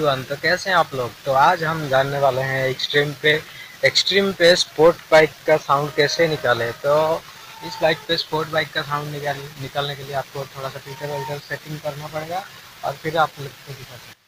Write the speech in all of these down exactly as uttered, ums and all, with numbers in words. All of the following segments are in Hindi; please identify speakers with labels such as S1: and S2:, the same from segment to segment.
S1: एवरीवन, तो कैसे हैं आप लोग। तो आज हम जानने वाले हैं एक्सट्रीम पे एक्सट्रीम पे स्पोर्ट बाइक का साउंड कैसे निकाले। तो इस बाइक पे स्पोर्ट बाइक का साउंड निकाल निकालने के लिए आपको थोड़ा सा फिल्टर वल्टर सेटिंग करना पड़ेगा और फिर आप लोग को दिखा सकते हैं।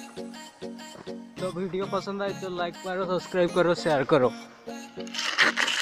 S1: तो वीडियो पसंद आए तो लाइक करो, सब्सक्राइब करो, शेयर करो।